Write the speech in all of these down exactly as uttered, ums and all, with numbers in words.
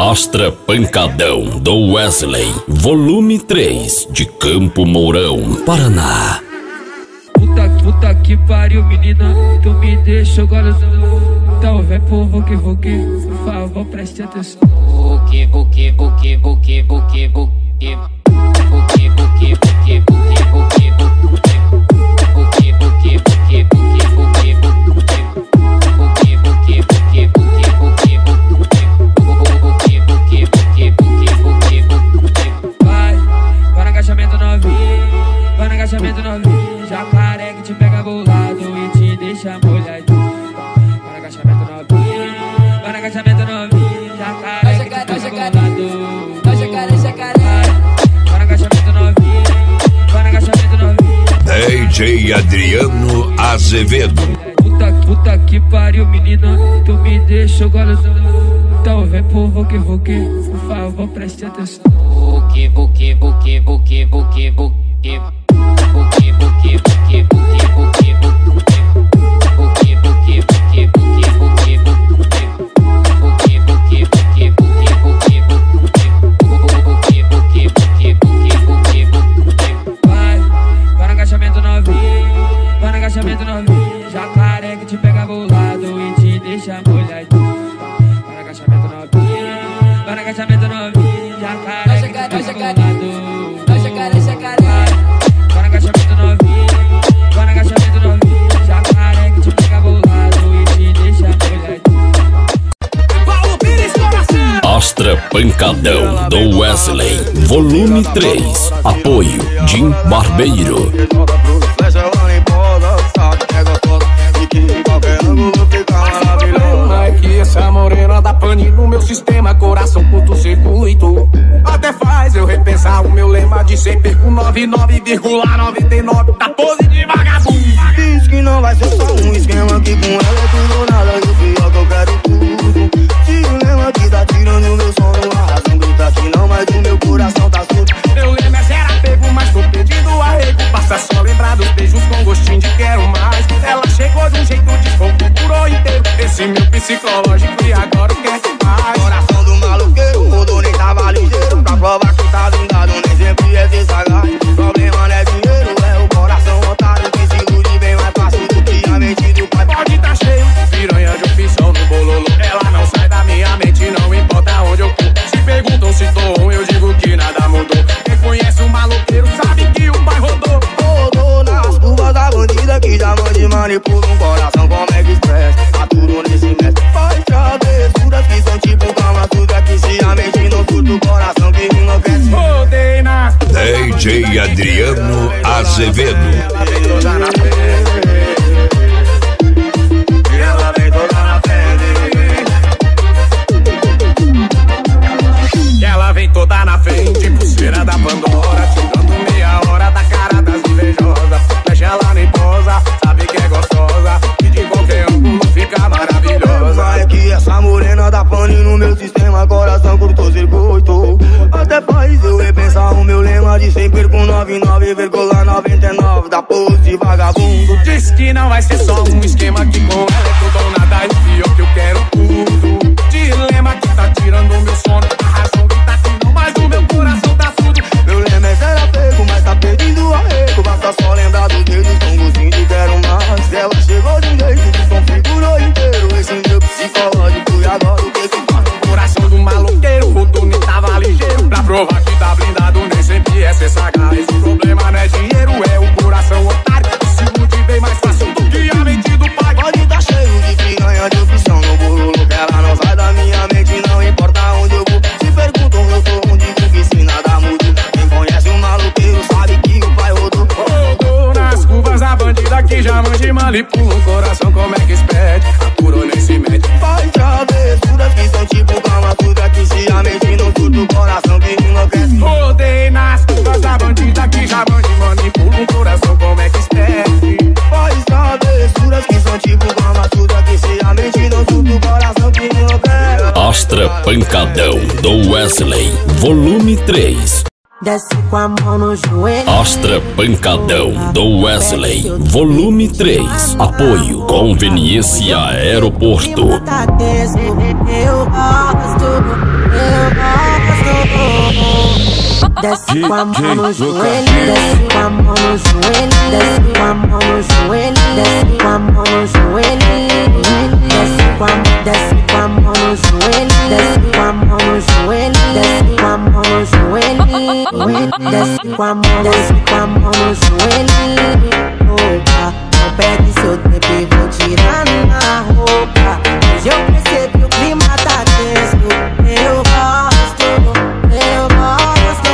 Astra Pancadão do Wesley, volume três, de Campo Mourão, Paraná. Puta, puta que pariu, menina, tu me deixou golosão. Então vem pro buque, buque, por favor, preste atenção. Buque, buque, buque, buque, buque, buque, buque, buque, buque, buque, buque, buque. Jacaré que te pega bolado e te deixa molhadinho. Vai no agachamento novinho, vai no agachamento novinho. Jacaré que te pega bolado. Vai jacaré, jacaré. Vai no agachamento novinho, vai no agachamento novinho. D J Adriano Azevedo. Puta, puta que pariu, menina, tu me deixou golosão. Então vem pro buque, buque, por favor, preste atenção. Buque, buque, buque, buque, buque, buque. Buque, buque, buque, buque, buque, buque, buque, buque, buque, buque, buque, buque, buque, buque, buque, buque, buque, buque, buque. Vai, vai no agachamento novinho, vai no agachamento novinho. Jacaré que te pega bolado e te deixa molhadinho. Vai no agachamento novinho, vai no agachamento novinho. Jacaré que te pega bolado. Vai jacaré, jacaré. Astra Pancadão do Wesley, volume três, apoio Jim Barbeiro. É que essa morena dá pane no meu sistema, coração curto-circuito. Até faz eu repensar o meu lema de sempre com noventa e nove vírgula noventa e nove da pose de vagabundo. Diz que não vai ser só um esquema, que com ela é tudo ou nada, e o pior que eu quero tudo. Dilema que tá tirando meu sono, a razão bruta que não, mas o meu coração tá surdo. Meu lema é zero apego, mas tô pedindo arrego. Basta só lembrar dos beijos com gostinho de quero mais. Ela chegou de um jeito de fogo, curou inteiro esse meu psicológico e agora o que é que faz? Coração do maluqueiro, rodou nem tava ligeiro. Pra provar que tá blindado, nem sempre é ser sagaz. Problema não é dinheiro, é o coração otário que se ilude bem mais fácil do que a mente do pai. Pode tá cheio de piranha de opção no bololô. Ela não sai da minha mente, não importa onde eu for. Se perguntam se tô ruim, eu digo que nada mudou. Quem conhece o maloqueiro sabe que o pai rodou. Rodou nas curvas da bandida que já mande manipula um coração como é que express. Aturo nesse mestre, faz travessuras que são tipo calma suja. Que se a mente não surta o coração que enlouquece. Rodei nas D J Adriano Azevedo. Ela vem toda na frente, ela vem toda na frente. Ela vem toda na frente, pulseira da Pandora, tirando meia hora da cara das invejosas. Fecha ela nem posa, sabe que é gostosa, e de qualquer ângulo fica maravilhosa. É que essa morena dá pane no meu sistema, coração curto-circuito. Até faz eu repensar o meu lema de sempre com noventa e nove vírgula noventa e nove da pose de vagabundo. Diz que não vai ser só um esquema, que com ela é tudo ou nada, e o pior que eu quero tudo. Dilema que tá tirando o meu sono, a razão que tá aqui não, mas o meu coração tá surdo. Meu lema é zero apego, mas tá pedindo arrego. Basta só lembrar dos dedos com gostinho de quero mais. Ela chegou de um jeito que configurou inteiro esse meu psicológico e agora o que que faz? O coração do maloqueiro, o túnel tava ligeiro. Pra provar que tá blindado, nem sempre é ser sagaz. O problema não é dinheiro, é o coração otário que se ilude bem mais fácil do que a mente do pai. Pode tá cheio de piranha de opção no bololo, que ela não sai da minha mente, não importa onde eu vou. Se perguntam eu sou onde digo que se nada muda. Quem conhece o maluqueiro sabe que o pai rodou. Rodou nas curvas da bandida que já manja e manipula um coração como é que expede. Apurou nem se mete. Faz travessuras que são tipo calma suja. Que se a mente não surta o coração que enlouquece. Rodei nas curvas da bandida que já manja e manipula um coração como é que expede. Faz travessuras que são tipo calma suja. Que se a mente não surta o coração que enlouquece. Astra Pancadão do Wesley, volume três. Desce com a mão no joelho. Astra Pancadão do Wesley, volume três. Apoio Conveniência Aeroporto. Eu gosto, eu desce com a mão no joelho, desce com a mão no joelho, desce com a mão no joelho, desce com a mão no joelho, desce com a mão, desce com a mão no joelho, desce com a mão no joelho, desce com a mão no joelho, desce com a mão, desce com a mão no joelho. Opa, não perde seu tempo e vou tirar na roupa. Hoje eu percebi o clima tá tenso. Eu gosto, eu gosto.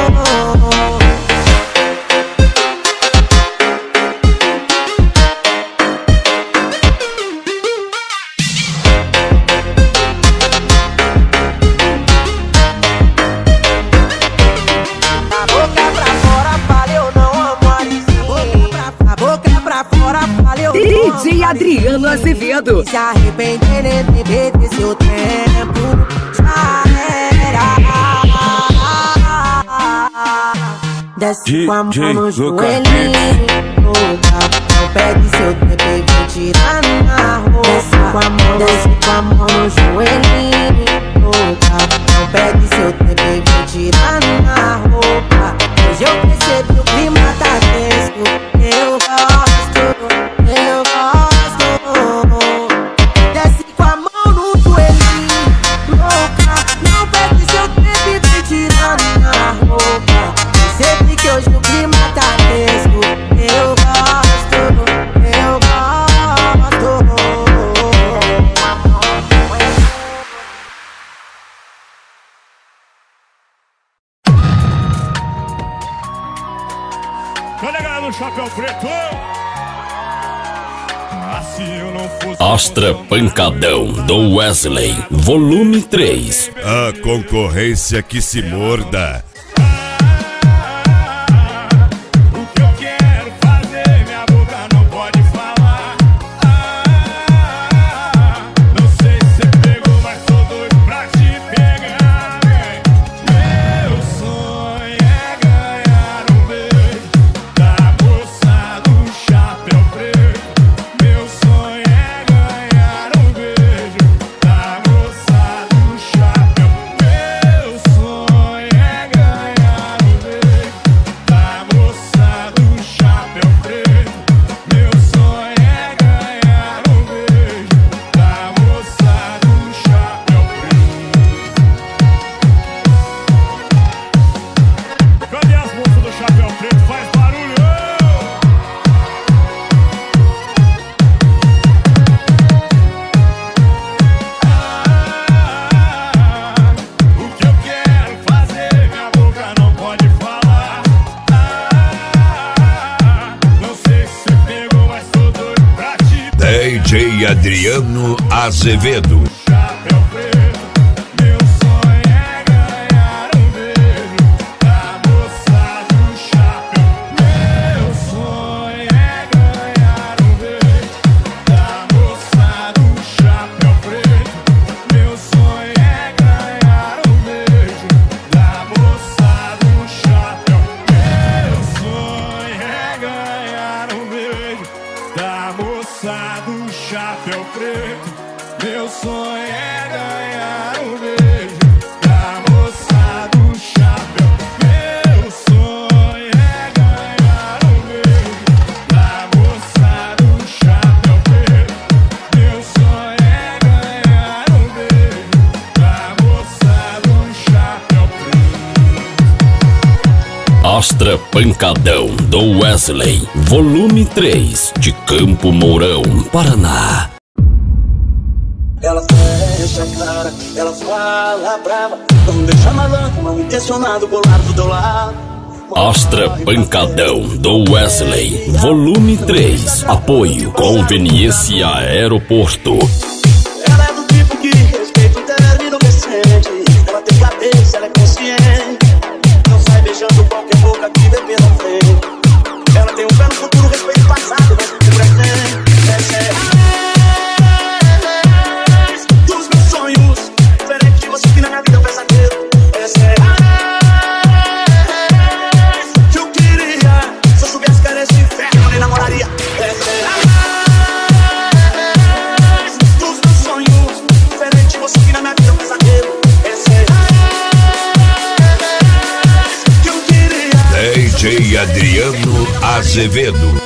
A boca pra fora, falei eu não amo a Alice. A boca pra fora, falei eu não amo a D J Adriano Azevedo. Se arrepender, né, de perder seu tempo. Já era. Desce com a mão no joelho. Não perde seu tempo e vou tirar na roupa. Desce com a mão, desce com a mão no joelho. Não perde seu tempo e vou tirar na roupa. Hoje eu percebi o clima tá tenso. Eu gosto, eu gosto. Desce com a mão no joelhinho. Louca, não perde seu tempo e vem tirando na roupa. Sempre que hoje o clima tá tenso. Eu gosto, eu gosto. Cadê a galera do Chapéu Preto? Assim eu não fosse. Astra Pancadão do Wesley, volume três. A concorrência que se morda. O que eu quero fazer, minha boca não pode falar. Ah, não sei se você pegou, mas tô doido pra te pegar. Meu sonho é ganhar um beijo da moça do chapéu preto. Meu sonho é ganhar um beijo da moça do chapéu. Meu sonho é ganhar um beijo da moça do chapéu preto. Meu sonho é ganhar um beijo da moça do chapéu preto. Cadê as moças do chapéu preto? Faz barulho! Ah, o que eu quero fazer, minha boca não pode falar. Ah, não sei se você pegou, mas tô doido pra te D J Adriano Azevedo. chapéu preto. Meu sonho é ganhar um beijo da moça do chapéu. Meu sonho é ganhar um beijo da moça do chapéu preto. Meu sonho é ganhar um beijo da moça do chapéu. Meu sonho é ganhar um beijo da moça do chapéu preto. Meu sonho é ganhar um beijo da moça do chapéu. Meu sonho é ganhar um beijo da moça do chapéu preto. Meu sonho é ganhar um beijo da moça do chapéu preto. Astra Pancadão do Wesley, volume três, de Campo Mourão, Paraná. Ela fecha a cara, ela fala brava. Não deixa malandro, mal intencionado colar do teu lado. Astra Pancadão do Wesley, volume três, apoio Conveniência Aeroporto. Ela é do tipo que respeita o término recente. Ela tem cabeça, ela é consciente. Não sai beijando qualquer boca que vê pela frente. Ela tem um pé no futuro, respeita o passado, respeita o presente. Essa é a dos meus sonhos, diferente de você que na minha vida é um pesadelo. Essa é a que eu queria. Se eu soubesse que era esse inferno, eu nem namoraria. Essa é a dos meus sonhos, diferente de você que na minha vida é um pesadelo. Essa é J Adriano Azevedo.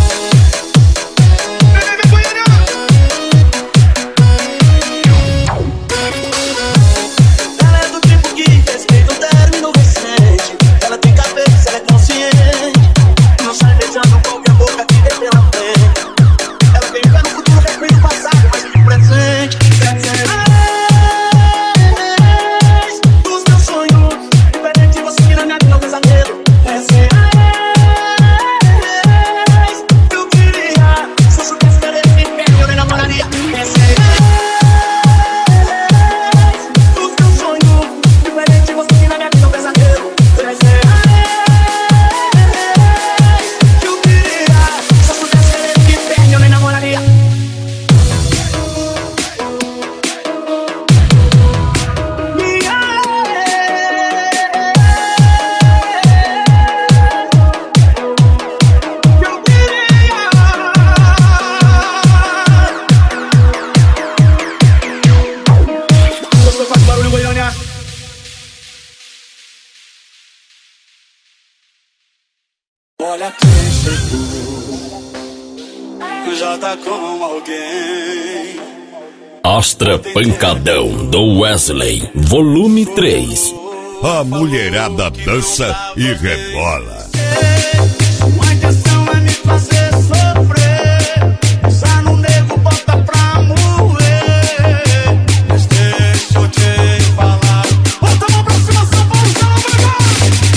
Olha quem chegou, já tá com alguém. Astra Pancadão do Wesley, volume três. A mulherada dança e rebola. Uma intenção é me fazer sofrer, já no nego bota pra morrer. Mas deixa eu te falar, bota a mão pra cima, São Paulo, já não vai dar.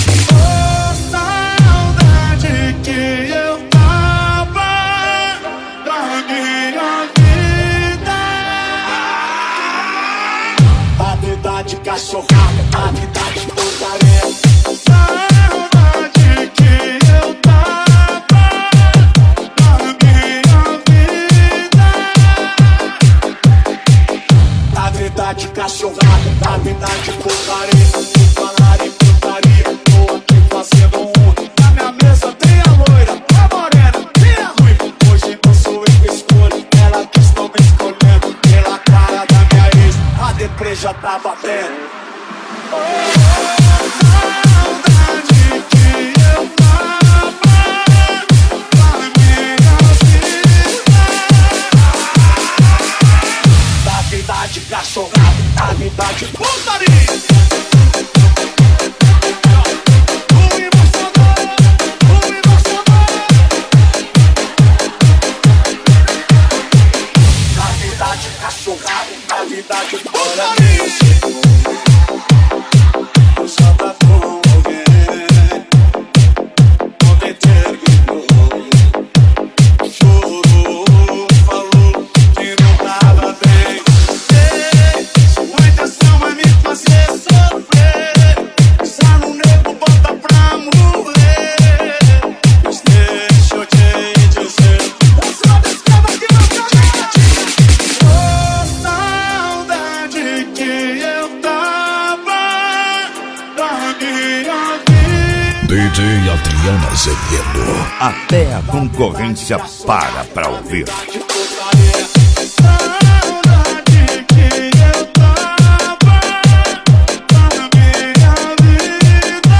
De cachorrada, a vida de putaria. Saudade que eu tava na minha vida. A vida de cachorrada, a vida de putaria. Falar em putaria, tô aqui fazendo um. Na minha mesa tem a loira, a morena, tem a ruiva. Hoje não sou eu que escolho, ela que estão me escolhendo. Pela cara da minha ex, a deprê já tá batendo. Saudade que eu tava na minha vida. Da vida de cachorrada, da vida de putaria. O emocional, o emocional. Da vida de cachorrada, da vida de putaria. Já tá com alguém, ontem terminou. Chorou, falou que não tava bem. Sua intenção é me fazer sofrer, já no nego bota pra morrer. Mas deixa eu te dizer, próxima vez que eu vou aqui no canal. Oh, saudade que eu tava. D J Adriano Azevedo. Até a concorrência para pra ouvir. Saudade que eu tava na minha vida.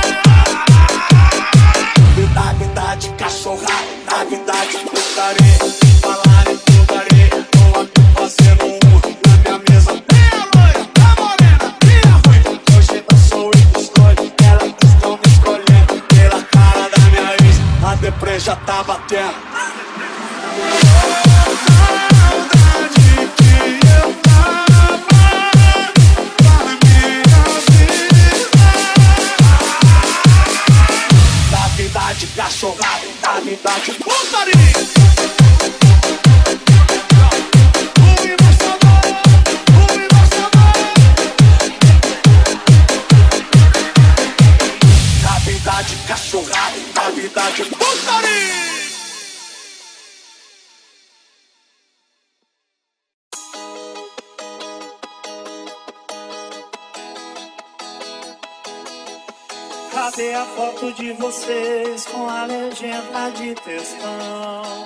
Vida, vida de cachorrada, a vida de putaria. Falar em putaria, tô aqui fazendo um. Na minha mesa tem a loira, a morena, tem a ruiva. Hoje não sou eu que escolho, ela que estão me escolhendo. Pela cara da minha ex, a deprê já tá batendo. Saudade que eu tava na minha vida. Da vida de cachorrada, da vida de putaria. O emocional, o emocional. Da vida de cachorrada, da vida de putaria. Cadê a foto de vocês com a legenda de textão?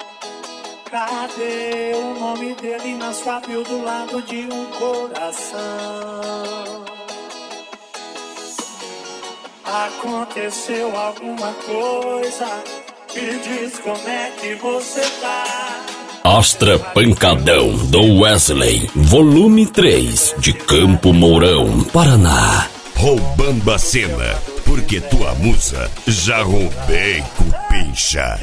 Cadê o nome dele na sua bio do lado de um coração? Aconteceu alguma coisa, me diz como é que você tá. Astra Pancadão do Wesley, volume três, de Campo Mourão, Paraná. Roubando a cena, porque tua musa já roubei, cupincha.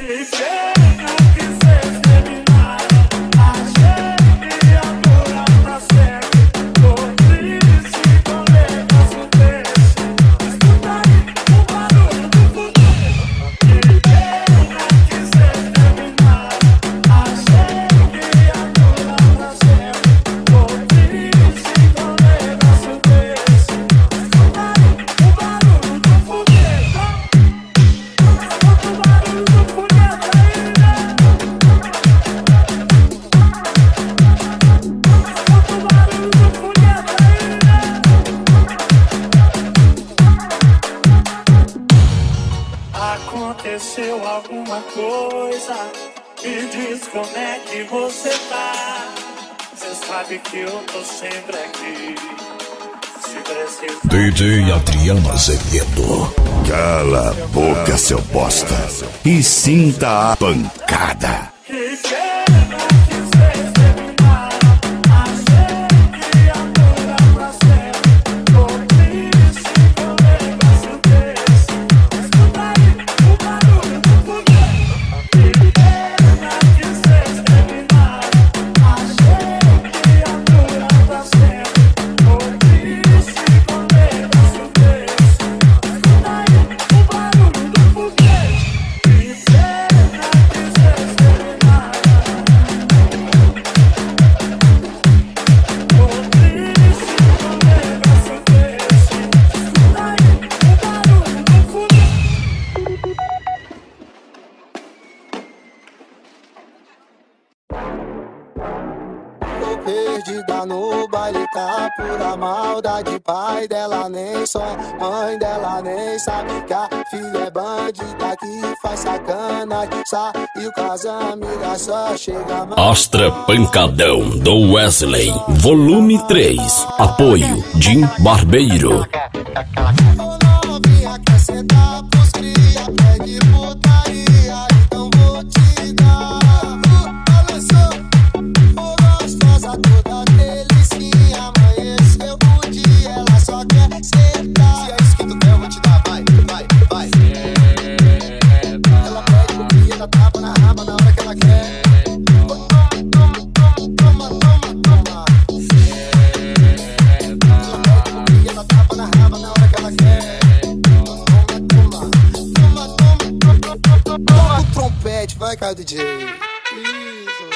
Aconteceu alguma coisa, me diz como é que você tá. Cê sabe que eu tô sempre aqui, se precisar. D J Adriano Azevedo. Cala a boca, seu bosta, e sinta a pancada. Perdida no baile, tá pura maldade. Pai dela nem só, mãe dela nem sabe que a filha é bandida que faz sacanagem. Saiu com as amigas, só chega mais. Astra Pancadão do Wesley, volume três, apoio Jim Barbeiro. Novinha quer sentar pros cria, pede putaria, então vou te dar. Olha só, gostosa toda delicinha, amanheceu o dia, ela só quer sentar. Se é isso que tu quer, eu vou te dar, vai, vai, vai. Ela pede putaria, dá tapa na raba na hora que ela quer. Toma, toma, toma, toma, toma. Ela pede putaria, dá tapa na raba na hora que ela quer. Toma o trompete, vai, cara, D J. Isso.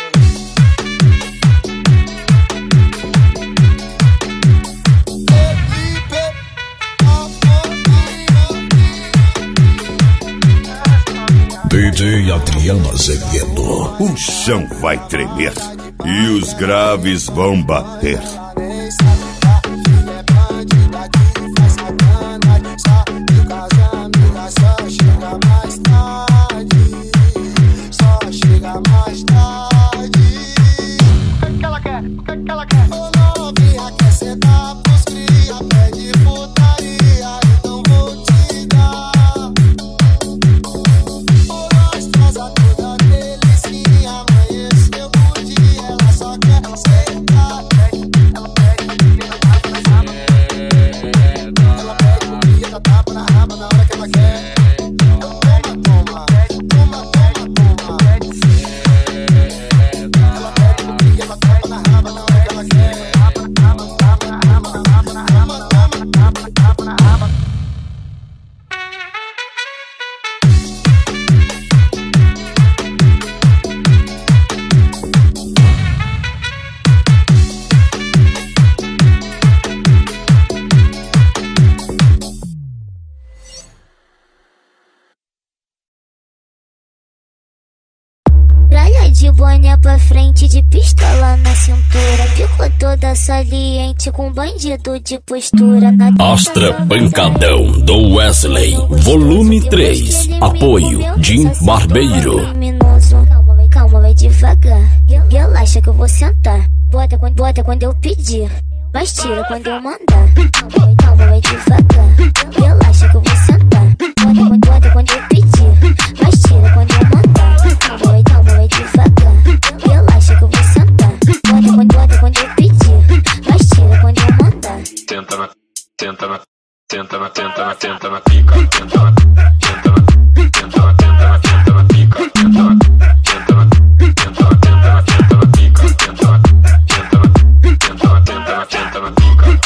D J Adriano Azevedo. O chão vai tremer e os graves vão bater. De boné pra frente, de pistola na cintura, ficou toda saliente com bandido de postura. Astra Pancadão do Wesley, volume três, apoio Jim Barbeiro. Calma, vai, calma, vai devagar, relaxa que eu vou sentar. Bota quando, bota quando eu pedir, mas tira quando eu mandar. Calma, vai, calma, vai devagar, relaxa que eu vou sentar. tenta na, tenta na, tenta na, tenta na pica, tenta na, tenta na, tenta na, tenta na, tenta na pica, tenta na, tenta na, tenta na, tenta na, tenta na pica, tenta na, tenta na, tenta na, tenta na, tenta na pica.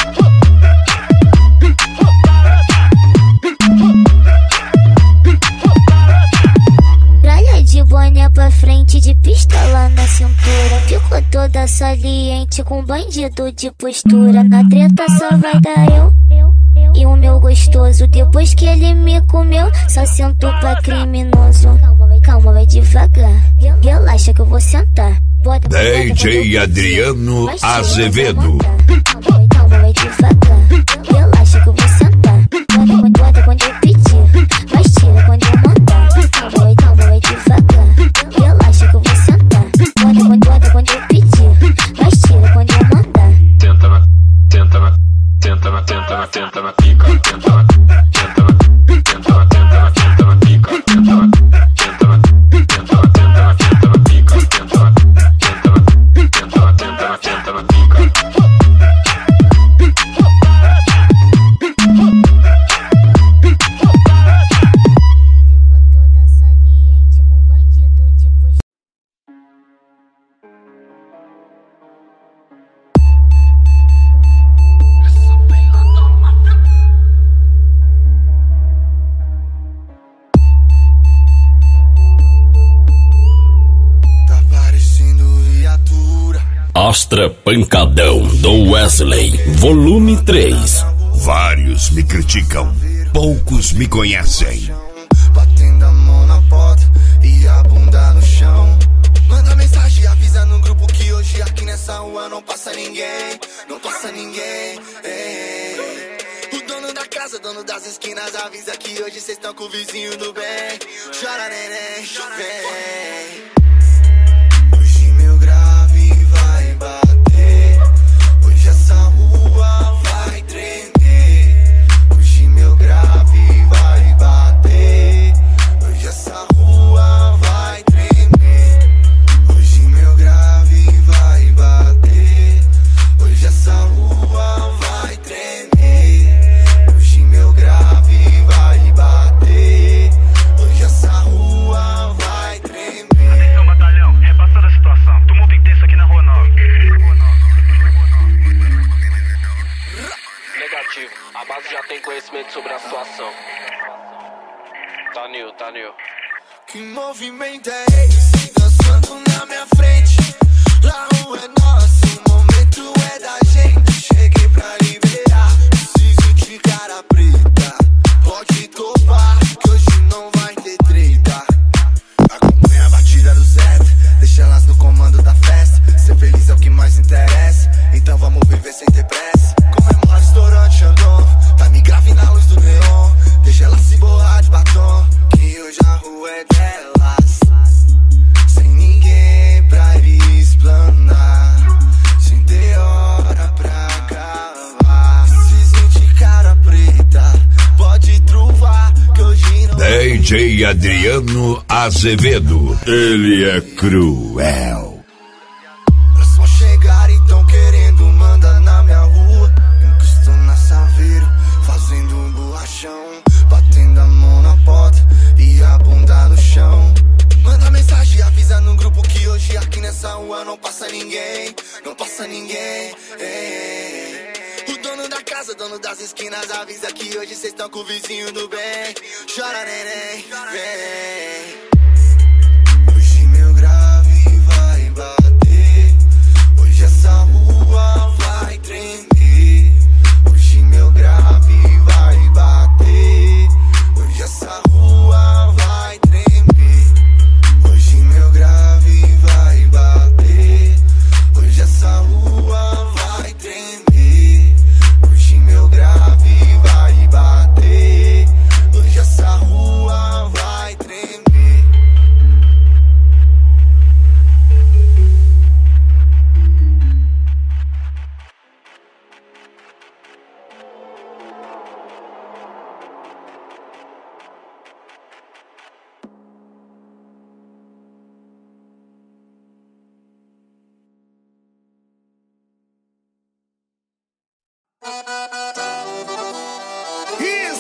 Tralha de boné pra frente, de pistola na cintura, ficou toda saliente com bandido de postura. Na treta só vai dar eu e o meu gostoso. Depois que ele me comeu, só sentou pra criminoso. Calma, vai, calma, vai devagar, relaxa que eu vou sentar. Bota, D J Adriano Azevedo. Calma, vai, calma, vai devagar, relaxa que eu vou sentar. Bota, bota quando eu pedir, mas tira quando eu mandar. Calma, vai, calma, vai devagar, relaxa que eu vou sentar. Bota, bota quando eu pedir, mas tira quando eu mandar. Tenta na, tenta na, tenta na, tenta na, tenta na pica, tenta na, tenta na, tenta na, tenta na, tenta na pica, tenta na, tenta na, tenta na, tenta na, tenta na pica, tenta na, tenta na, tenta na, tenta na, tenta na pica. Astra Pancadão do Wesley, volume três. Vários me criticam, poucos me conhecem. Batendo a mão na porta e a bunda no chão. Manda mensagem, avisa no grupo que hoje aqui nessa rua não passa ninguém. Não passa ninguém, ei. O dono da casa, dono das esquinas, avisa que hoje cês tão com o vizinho do bem. Chora neném, vem. Hoje meu grave vai bater, hoje essa rua vai tremer. Hoje meu grave vai bater, hoje essa rua vai tremer. Hoje meu grave vai bater, hoje essa rua vai tremer. Hoje meu grave vai bater, hoje essa rua vai tremer. Atenção, batalhão, repassando a situação. Tumulto intenso aqui na Rua nove. Negativo, a base já tem conhecimento sobre a situação. Tá new, tá new. Que movimento é esse? Dançando na minha frente. A rua é nossa, o momento é da gente. Cheguei pra liberar, preciso de cara preta. Pode topar, que hoje não vai ter treta. Acompanha a batida do Zé, deixa elas no comando da festa. Ser feliz é o que mais interessa, então vamos viver sem ter pressa. Comemora estourante Xandão, tá me grave na luz do neon. Deixa ela se borrar de batom, que hoje a rua é delas. Sem ninguém pra explanar, sem ter hora pra acabar. Preciso de cara preta, pode truvar, que hoje não. D J Adriano Azevedo, ele é cruel. Elas só chegaram e tão querendo mandar na minha rua. Encostando na Saveiro, fazendo um borrachão. Batendo a mão na porta e a bunda no chão. Manda mensagem, avisa no grupo que hoje aqui nessa rua não passa ninguém. Não passa ninguém, ei. O dono da casa, dono das esquinas, avisa que hoje cês tão com o vizinho do bem. Chora neném, vem. Hoje meu grave vai bater, hoje essa rua vai tremer. Hoje meu grave vai bater, hoje essa rua vai tremer. Hoje meu grave vai bater, hoje essa rua vai tremer. Hoje meu grave vai bater, hoje essa rua vai tremer.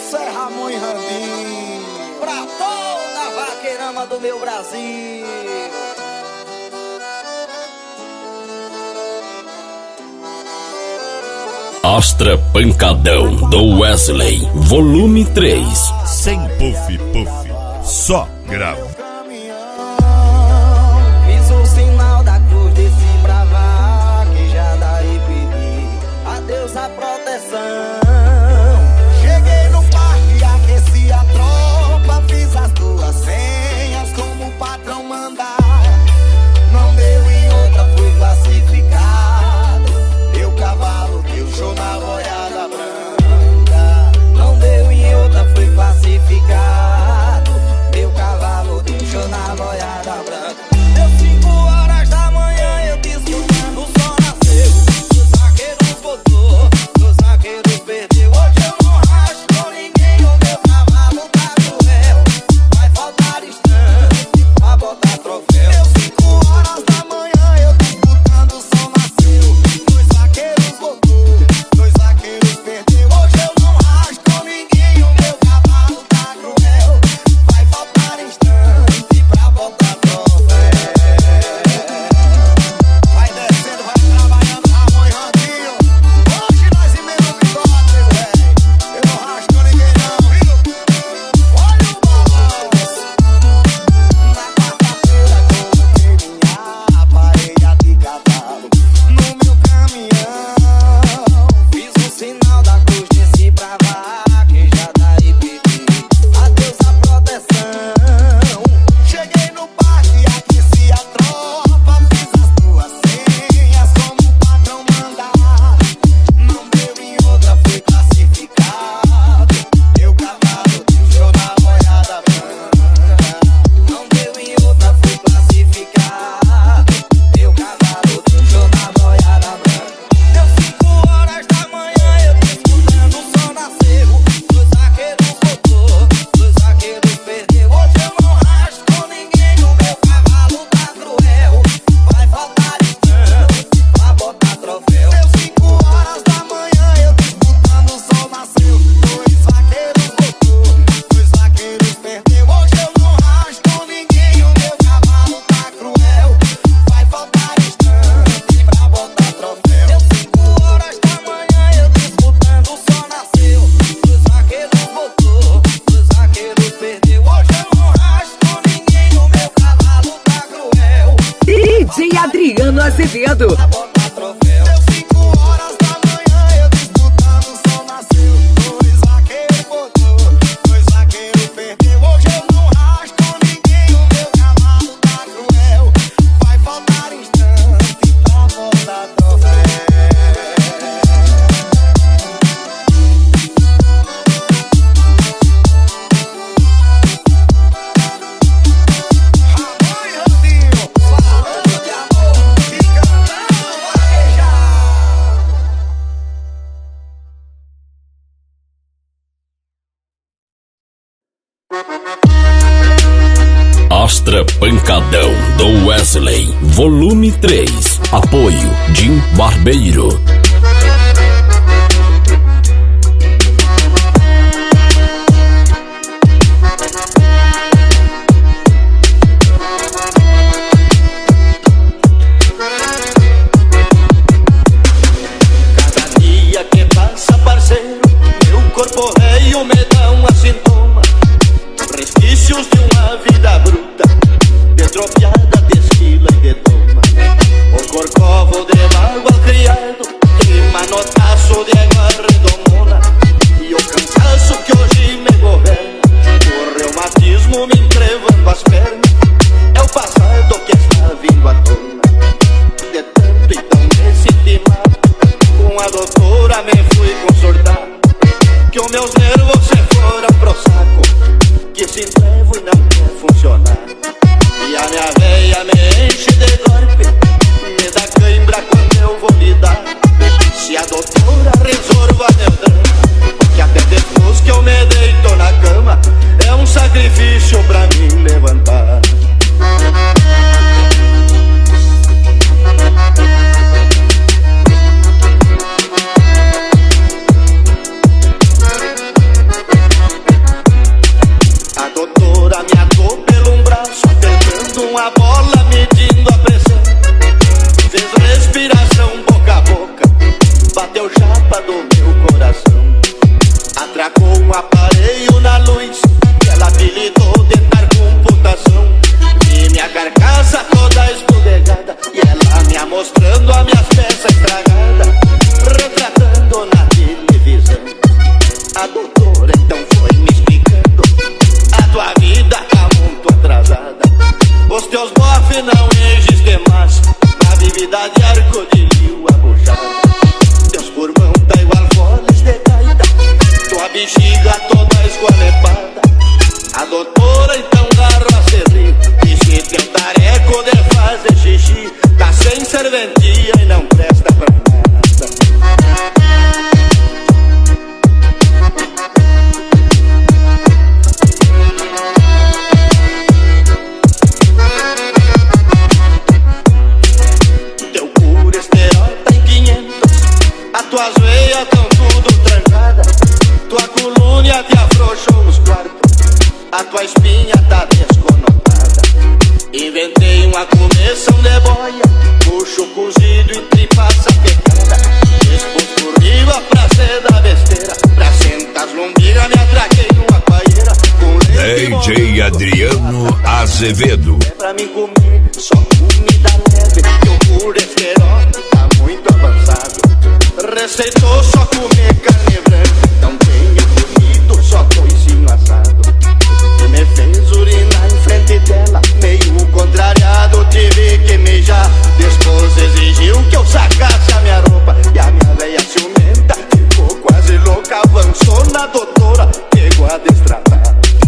Isso é Ramon e Randim pra toda a vaqueirama do meu Brasil. Astra Pancadão do Wesley, volume três. Sem puff puff, só grave. Fiz o sinal da cruz, desci pra vaquejar, daí pedi a Deus a proteção. Cheguei no parque, aqueci a tropa, fiz as duas senhas como o patrão mandar. Não deu em outra, fui classificado. Meu cavalo deu show na boiada branca. Não deu em outra, fui classificado. Meu cavalo deu show na boiada branca. Deu cinco horas da manhã, eu disputando, o sol nasceu. Os zagueiros botou, os zagueiros perdeu. Hoje eu não racho com ninguém, o meu cavalo tá cruel. Vai faltar instante pra botar troféu. Deu cinco horas da manhã, eu disputando, o sol nasceu. Dois zagueiros botou, dois zagueiros perdeu. Hoje eu não racho com ninguém, o meu cavalo tá cruel. Vai faltar instante pra botar troféu. Vai descendo, vai trabalhando, Ramon e Randinho. Hoje nós emenda o bigode, meu velho. Eu não racho com ninguém não, viu? Olha o balanço. Na quarta-feira coloquei minha parelha de cavalo no meu caminhão. Fiz o sinal da cruz, desci pra vaquejar, daí pedi a Deus a proteção. Cheguei no parque, aqueci a tropa, fiz as duas senhas como o patrão mandar. Não deu em outra, fui classificado. Meu cavalo deu show na boiada branca. Não deu em outra, fui classificado. Meu cavalo deu show na boiada branca. Deu cinco horas da manhã, eu disputando, o sol nasceu. Dois zagueiros botou, dois zagueiros perdeu. Hoje eu não racho com ninguém, o meu cavalo tá cruel. Vai faltar instante pra botar troféu. Deu cinco horas da manhã, eu disputando, o sol nasceu. Dois zagueiros botou, dois zagueiros perdeu. Hoje eu não racho com ninguém, o meu cavalo tá cruel. Vai faltar instante pra botar troféu. Deu cinco horas da manhã, eu disputando, o sol nasceu. Dois zagueiros botou, dois zagueiros perdeu. Hoje eu não racho com ninguém, o meu cavalo tá cruel. D J Adriano Azevedo. Pra botar troféu. Deu cinco horas da manhã, eu disputando, o sol nasceu. Dois zagueiros botou, dois zagueiros perdeu. Hoje eu não racho com ninguém, o meu cavalo tá cruel. Vai faltar instante pra botar troféu. Ramon e Randinho, falando de amor e cantando vaquejar. Astra Pancadão do Wesley, volume três. Apoio Jim Barbeiro. Cada dia que passa, parceiro, meu corpo veio me dá um sintoma. Resquícios de uma vida bruta, destropiada de esquila e de toma. O corcovo de mágoa criado, e manotaço de água redomona. E o cansaço que hoje me governa, o reumatismo me encrevando as pernas. É o passado que está vindo à tona. De tanto então me senti mal, com a doutora me fui consultar, que os meus nervos se foram pro saco, que se entrevo e não quer funcionar. E a minha veia me enche de golpe, me dá cãibra quando eu vou lidar. Se a doutora resolva meu drama, que até depois que eu me deito na cama, é um sacrifício pra mim levantar. doutora então foi me explicando. A tua vida tá muito atrasada, os teus bofes não existem mais. Na bebida de arco de rio abuchada, teus pulmão tá igual foles de gaita, tua bexiga toda esgualepada. A doutora então garra a serrir, e se teu tareco de fazer xixi tá sem serventia e não presta pra nada. Teu colesterol tá em quinhentos, as tuas veias tão tudo trancadas, tua coluna te afrouxou nos quartos, a tua espinha tá desconotada. Inventei uma começão de boia, bucho cozido e tripaça pecada, expus por riba pra ser da besteira, pra sentar as lombrigas me atraquei numa paeira com D J Adriano Azevedo. é pra mim comer só comida leve, teu colesterol tá muito avançado, receitou só comer carne branca, não tenho comido só coisinho assado. Tu me fez urinar em frente dela, meio contrariado tive que mijar, depois exigiu que eu sacasse a minha roupa, e a minha velha ciumenta ficou quase louca, avançou na doutora, pegou a destratada.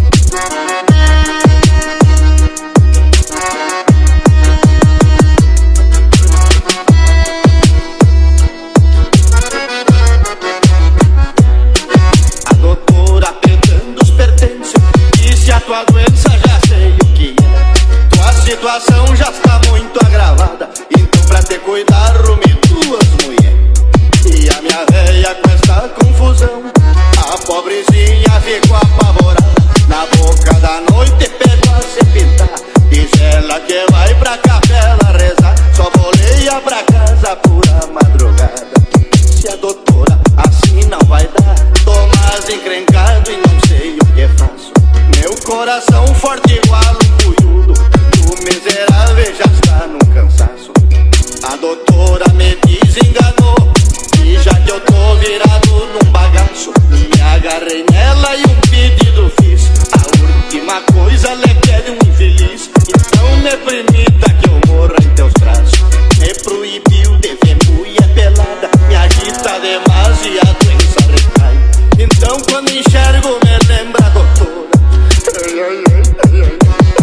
A doutora pegando os pertences, disse a tua doença já sei o que é, tua situação já está muito agravada, então pra te cuidar rume duas mulheres. E a minha velha com esta confusão, a pobrezinha ficou apavorada, na boca da noite pegou a se pintar, diz ela que vai pra capela rezar, só voleia pra casa pura madrugada. Se a doutora assim não vai dar, tô mais encrencado e não sei o que faço, meu coração forte igual um cunhudo, o miserável já está num cansaço. A doutora me desenganou, e já que eu tô virado num bagaço, me agarrei nela e um pedido fiz, a última coisa lhe pede um infeliz, então me permita que eu morra em teus braços. Me proibiu de ver mulher pelada, me agita demais e a doença recai, então quando enxergo me lembra a doutora. Ai, ai, ai, ai, ai.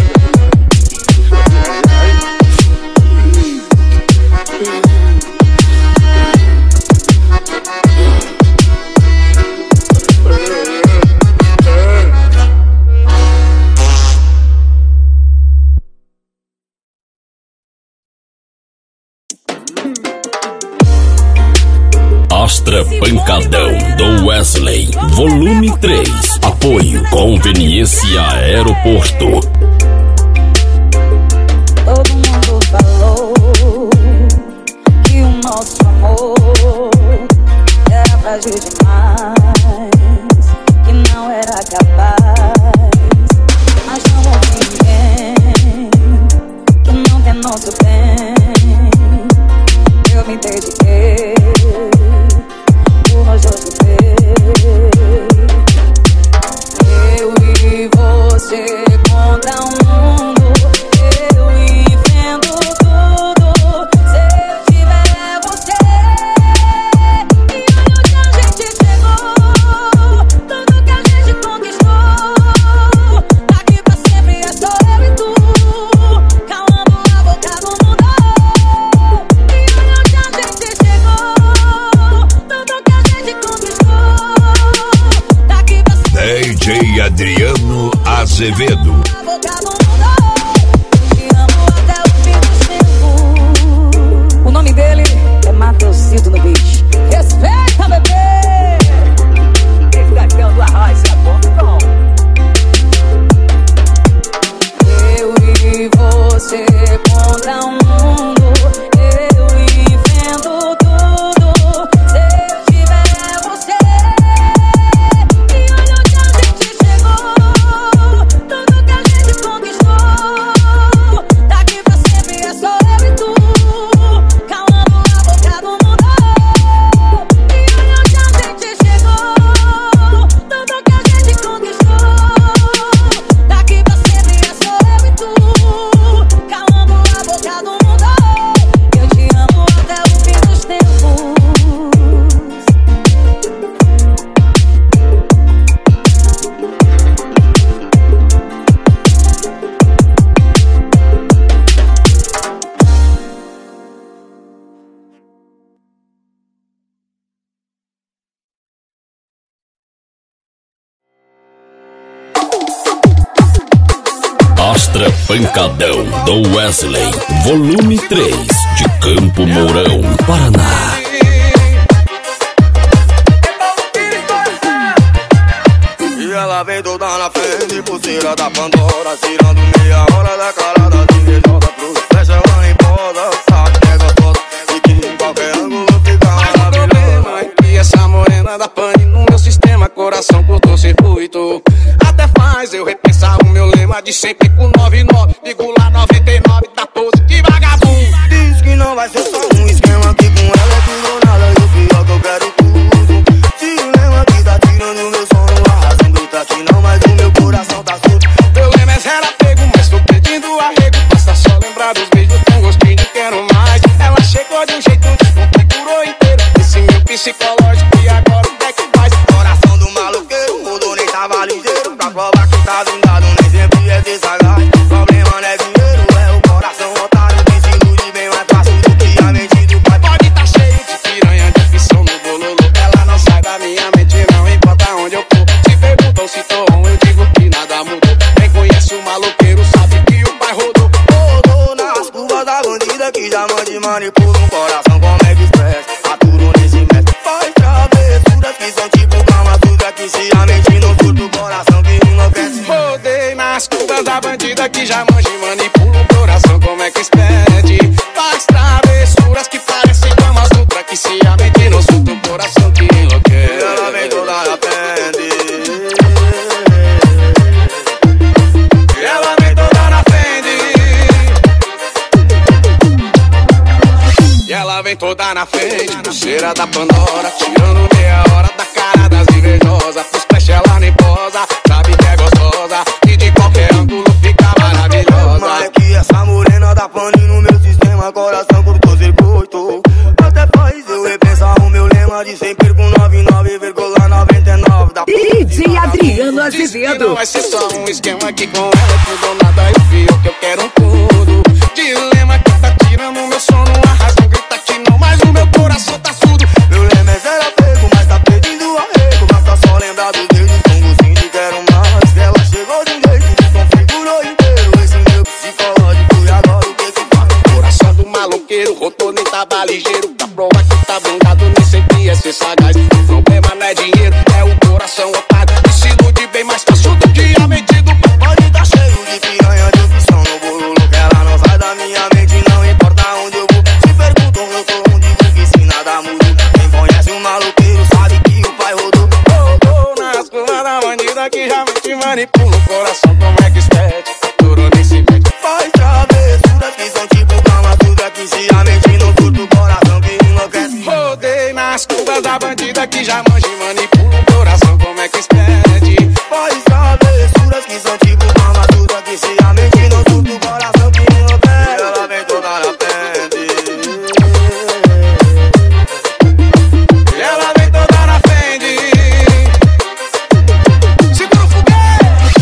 Astra Pancadão do Wesley, volume três. Apoio Conveniência Aeroporto. Todo mundo falou que o nosso amor era frágil demais, que não era capaz, mas não houve ninguém que não tem nosso bem. Eu me dediquei por nós dois viver, eu e você contra o mundo, eu enfrento tudo, se eu tiver você. E olha onde a gente chegou, tudo que a gente conquistou, daqui pra sempre é só eu e tu, calando a boca do mundo. E olha onde a gente chegou, tudo que a gente conquistou, daqui pra sempre. D J Adriano Azevedo. O nome dele é Matheusito no beat. Respeita, bebê! Esse gatão do arroz é bom, eu e você contra o mundo, eu enfrento tudo, se eu tiver você. E olha onde a gente chegou, tudo que a gente conquistou, Astra Pancadão do Wesley, volume três, de Campo Mourão, Paraná. E ela vem toda na frente, pulseira da Pandora, tirando meia hora da cara das invejosas. Pro flecha ela emposa, sabe que é gostosa e que em qualquer ângulo fica maravilhosa. Mas o problema é que essa morena da pane no meu sistema, coração cortou circuito. Até faz eu repensar o meu lema de sempre com noventa e nove vírgula noventa e nove da pose de vagabundo. Diz que não vai ser só um esquema, que com ela é tudo ou nada, e o pior que eu quero tudo. Dilema que tá tirando meu sono, arrasando tá aqui não, mas o meu coração tá surdo. Meu lema é zero apego, mas tô pedindo arrego. Basta só lembrar dos beijos com gostinho de quero mais. Ela chegou de um jeito que configurou inteiro esse meu psicológico e agora o que é que faz? Coração do maloqueiro, mudou, nem tava ligeiro. Pra provar que tá vingado, nem sempre é desagado. Problema não é dinheiro, é o coração otário que se ilude bem mais fácil do que a mente do pai. Pode tá cheio de piranha, de ficção no bololô. Ela não sai da minha mente, não importa onde eu for. Se perguntam se tô on, eu digo que nada mudou. Quem conhece o maloqueiro sabe que o pai rodou. Rodou nas curvas da bandida que já mande manipula um coração como é que express. Aturo nesse mestre, faz travessuras que são tipo calma suja que se a mente não surta o coração que enlouquece. Rodei nas curvas da bandida que já manja e manipula o coração como é que expede. Faz travessuras que parecem camas ultra que se a mente não surta o coração que enlouquece. Ela vem toda na frente, ela vem toda na frente, e ela vem toda na frente, pulseira da Pandora, tirando meia hora da cara das invejosas. Os pés ela nem posa, sabe que é gostosa e de qualquer ângulo fica maravilhosa. mas é que essa morena da pane no meu sistema, coração cortou circuito. Até faz eu repensar o meu lema de sempre com noventa e nove vírgula noventa e nove da D J Adriano Diz que Azevedo. não vai ser só um esquema que com ela tudo ou nada, e o pior que eu quero um tudo. Dilema que tá tirando meu sono, a razão grita que não, mas o meu coração tá surdo. Meu lema é zero apego, mas tá pedindo arrego. Basta só lembrar dos beijos com gostinho de quero mais. Ela chegou de um jeito que configurou inteiro esse meu psicológico e agora o que que faz? Coração do maloqueiro, rodou nem tava ligeiro. Pra provar que tá blindado, nem sempre é ser sagaz. O problema não é dinheiro, é o coração otário que se ilude bem mais fácil do que a mente do pai. Pode tá cheio de piranha de opção no bololo, que ela não sai da minha mente, não importa onde eu vou. Se perguntam eu tô onde vou, que se nada mudou. Quem conhece o maloqueiro sabe que o pai rodou. Rodou nas curvas da bandida que realmente manipula o coração como é que expede. Durou nesse mente, faz travessuras que são tipo calma suja que se a mente não surta o coração que enlouquece. rodei nas curvas da bandida que já manja e manipula o coração como é que expede. Faz travessuras que são tipo calma suja que se a mente não surta o coração que enlouquece. Ela vem toda na frente, ela vem toda na frente. Segura o foguete.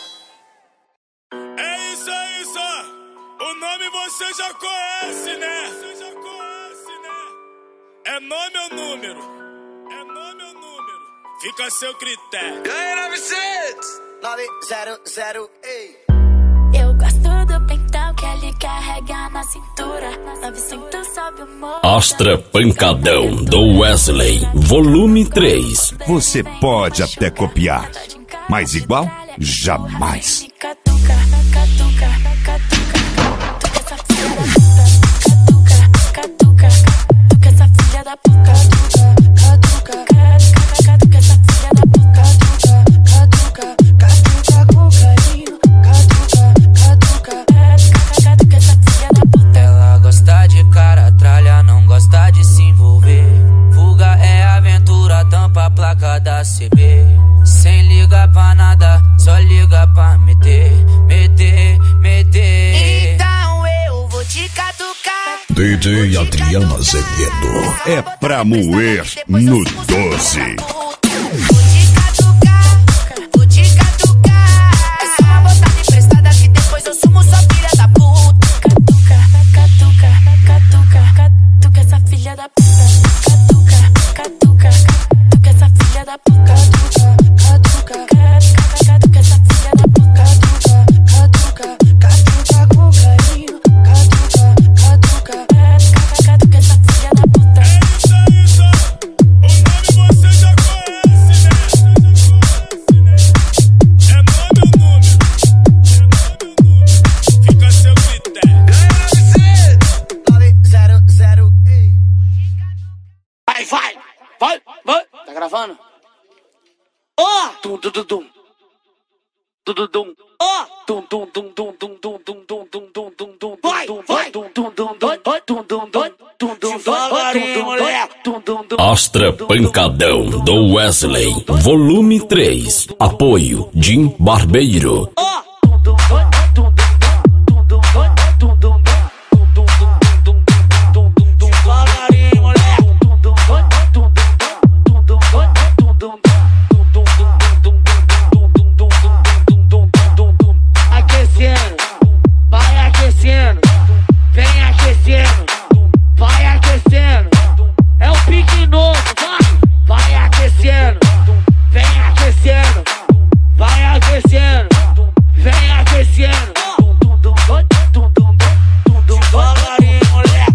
É isso, é isso. O nome você já conhece, né? Você já conhece, né? É nome ou número? É nome ou número? Fica a seu critério. E aí, novecentos? nove zero zero, ei. Eu gosto do pentão que ele carrega na cintura. novecentos sobe o morro. Astra Pancadão do Wesley, volume três. Você pode até copiar, mas igual, jamais. Catuca, catuca, catuca. Tu que essa filha da puta. Catuca, catuca. Tu que essa filha da puta. Catuca, catuca. Tu que essa filha da puta. Catuca, catuca com carinho. Catuca, catuca. Catuca, que essa filha da puta. Ela gosta de cara tralha, não gosta de se envolver. Fuga é aventura, tampa a placa da C B. Sem ligar pra nada, só liga pra meter, meter, meter. Então eu vou te catucar. D J Adriano Azevedo é pra moer no doce. Vou te catucar. É só uma botada emprestada que depois eu sumo sua filha da puta. Catuca, catuca, catuca, catuca essa filha da puta. Catuca, catuca, catuca essa filha da puta. Catuca, catuca, catuca essa filha da puta. Catuca, catuca, Tududum. Tududum. Ó. Dum dum dum dum dum dum dum dum dum dum dum dum. Vai, vai. Dum dum dum dum dum dum dum dum dum. Devagarinho, mulher. Astra Pancadão do Wesley, volume três. Apoio Jim Barbeiro. Aquecendo, vai aquecendo, vem aquecendo, vai aquecendo. É o pique novo, vai, vai aquecendo, vem aquecendo, vai aquecendo, vem aquecendo. Devagarinho, mulher.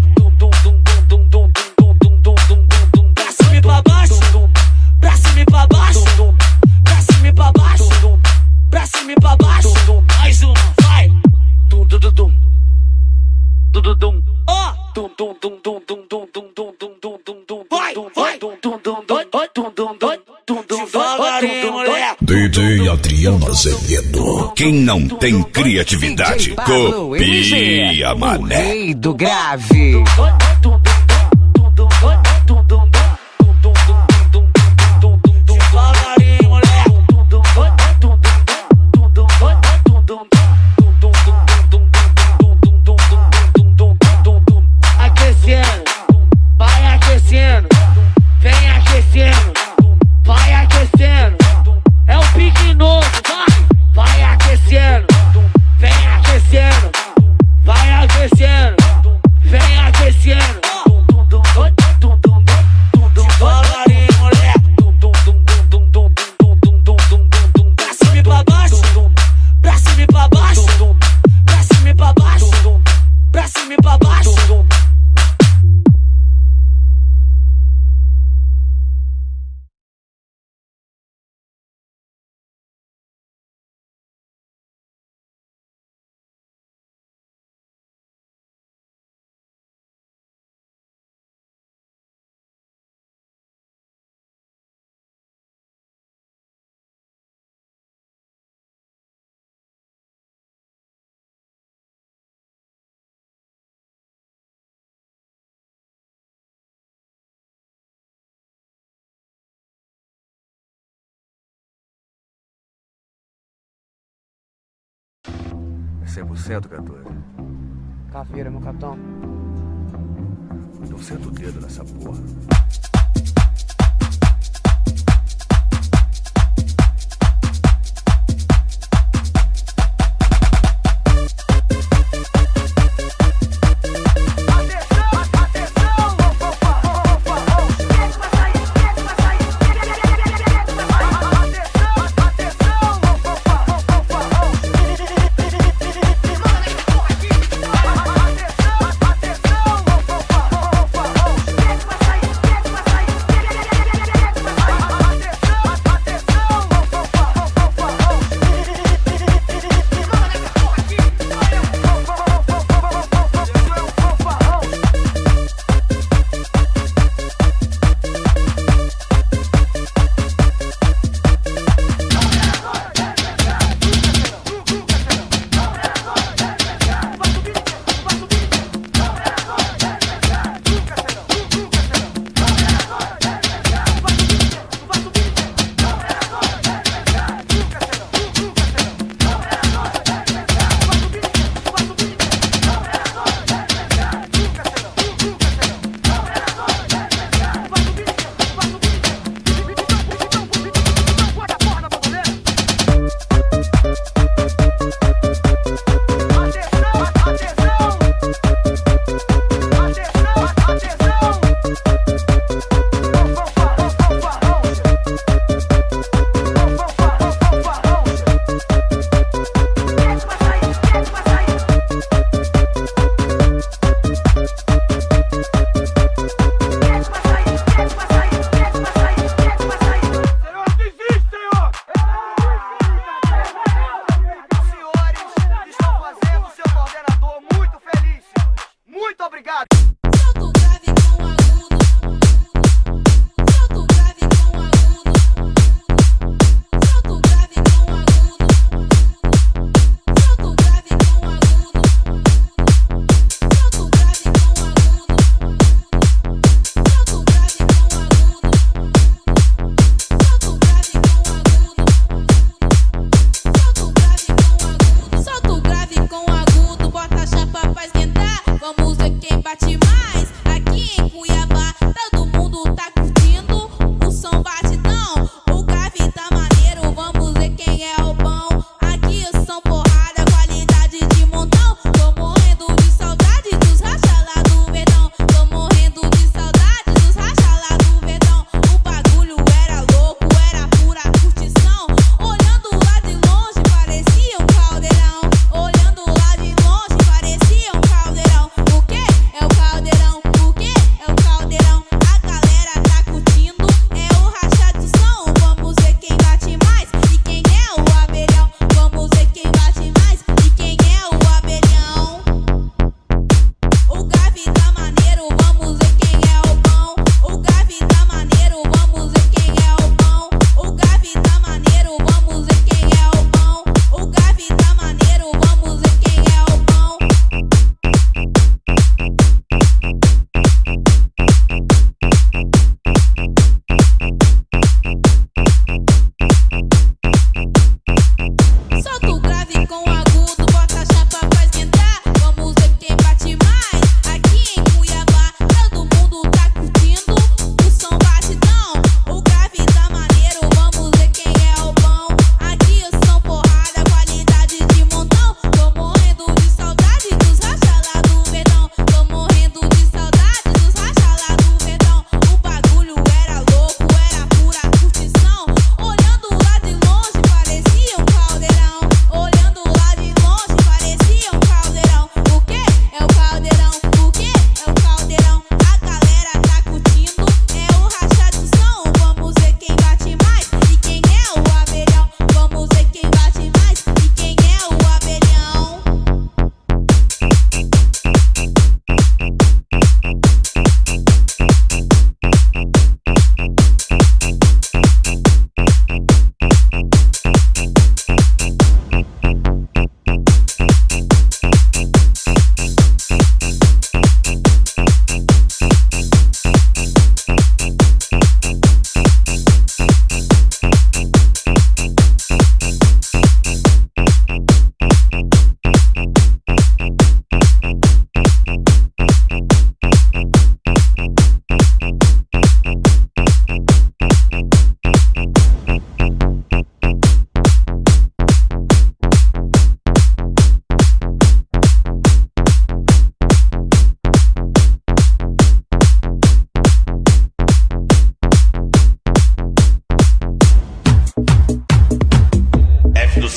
Pra cima e pra baixo, pra cima e pra baixo, pra cima e pra baixo, pra cima e pra baixo. Mais uma, vai. Dum dum dum dum. Dum dum. Ó. Dum dum dum dum dum dum dum dum dum dum dum dum. Vai, vai. Dum dum dum dum dum dum dum dum dum. Devagarinho, mulher. D J Adriano Azevedo. Quem não tem criatividade, copia, mané. Rei do grave. Devagarinho, mulher. Aquecendo, vai aquecendo, vem aquecendo, vai aquecendo. É o pique novo, vai, vai aquecendo, vem aquecendo, vai aquecendo, vem aquecendo. Devagarinho, mulher. Pra cima e pra baixo, pra cima e pra baixo, pra cima e pra baixo, pra cima e pra baixo. cem por cento, quatorze. Cafeira, meu capitão. Então senta o dedo nessa porra. Vai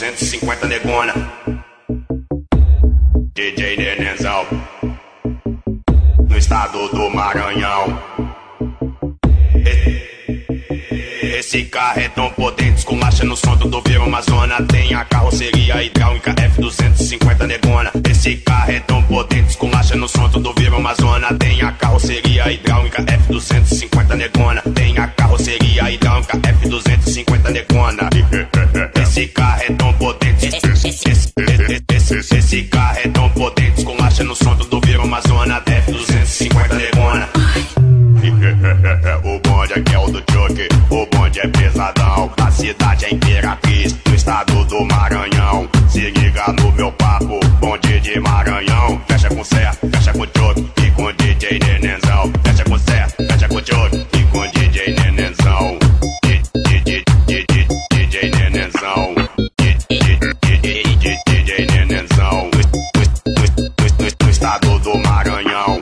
duzentos e cinquenta negona. D J Nenenzão, no estado do Maranhão. Esse carro é tão potente, esculacha no som do Viro Amazona. Tem a carroceria hidráulica F duzentos e cinquenta negona. Esse carro é tão potente, esculacha no som do Viro Amazona. Tem a carroceria hidráulica F duzentos e cinquenta negona. Tem a carroceria hidráulica F duzentos e cinquenta negona. Esse carro é tão potente, esse, esse, esse, esse carro é tão potente, esculacha no som do Viro Amazona. F duzentos e cinquenta negona. O bonde aqui é o do Chuck, o bonde é pesadão. A cidade é Imperatriz, no estado do Maranhão. Se liga no meu papo, bonde de Maranhão. Fecha com Sé, fecha com Chuck e com D J Nenenzão. Fecha com Sé, fecha com Chuck e com D J Nenenzão. D J Nenenzão, D J Nenenzão, no estado do Maranhão.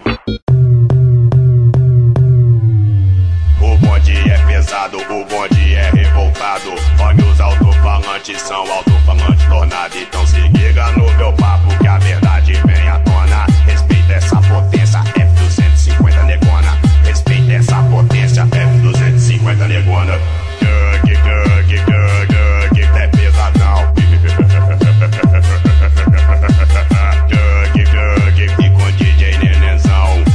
O bonde é pesado, o bonde é revoltado. Olha os alto-falantes, são alto-falantes tornados. Então se liga no meu papo que a verdade vem à tona. Respeita essa potência, F duzentos e cinquenta negona. Respeita essa potência, F duzentos e cinquenta negona. Gug, gug, gug, gug, é pesadão. Gug, gug, e com D J Nenenzão.